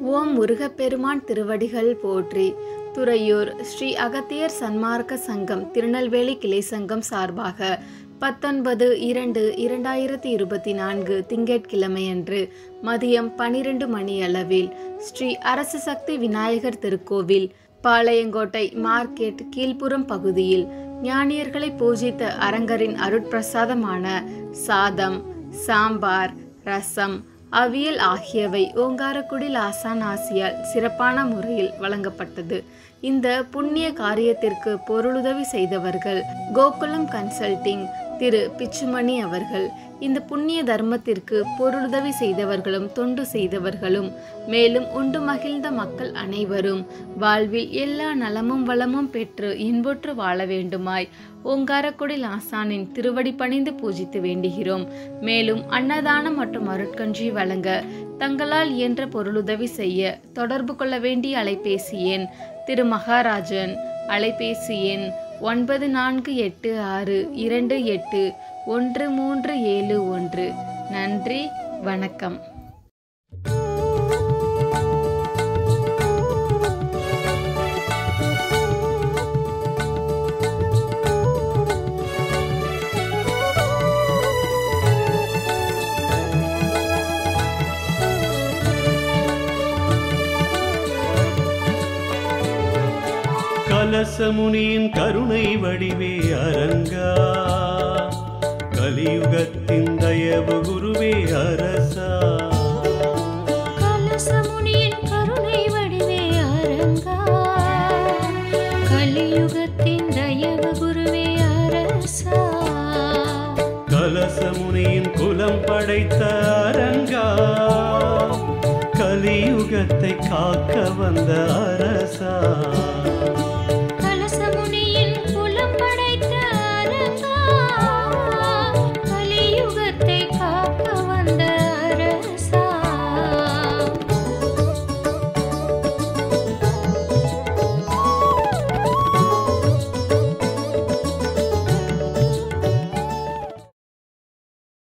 ஓம் முருகப்பெருமான் திருவடிகள் போற்றி. துறையூர் ஸ்ரீ அகத்தியர் சன்மார்க்க சங்கம் திருநெல்வேலி கிளை சங்கம் சார்பாக 19/2/2024 திங்கட்கிழமையன்று மதியம் 12 மணியளவில் ஸ்ரீ அரசு சக்தி விநாயகர் திருக்கோவில் பாளையங்கோட்டை மார்க்கெட் கீழ்ப்புறம் பகுதியில் ஞானியர்களை பூஜித்த அரங்கரின் அருட்பிரசாதமான சாதம், சாம்பார், ரசம், அவியல் ஆகியவை ஓங்காரக்குடில் ஆசான் ஆசியால் சிறப்பான முறையில் வழங்கப்பட்டது. இந்த புண்ணிய காரியத்திற்கு பொருளுதவி செய்தவர்கள் கோகுலம் கன்சல்டிங் திரு பிச்சுமணி அவர்கள். இந்த புண்ணிய தர்மத்திற்கு பொருளுதவி செய்தவர்களும் தொண்டு செய்தவர்களும் மேலும் உண்டு மகிழ்ந்த மக்கள் அனைவரும் வாழ்வில் எல்லா நலமும் வளமும் பெற்று இன்புற்று வாழ வேண்டுமாய் ஓங்காரக்குடில் ஆசானின் திருவடி பணிந்து பூஜித்து வேண்டுகிறோம். மேலும் அன்னதானம் மற்றும் அருட்கஞ்சி வழங்க தங்களால் இயன்ற பொருளுதவி செய்ய தொடர்பு கொள்ள வேண்டிய அலைபேசி எண் திரு மகாராஜன். அலைபேசி எண் 9486281371. நன்றி, வணக்கம். கலசமுனியின் கருணை வடிவே அரங்கா, கலியுகத்தின் தயவு குருவே அரசா. கலசமுனியின் கருணை வடிவே அரங்கா, கலியுகத்தின் தயவு குருவே அரசா. கலசமுனியின் குலம் படைத்த அரங்கா, கலியுகத்தை காக்க வந்த அரசா.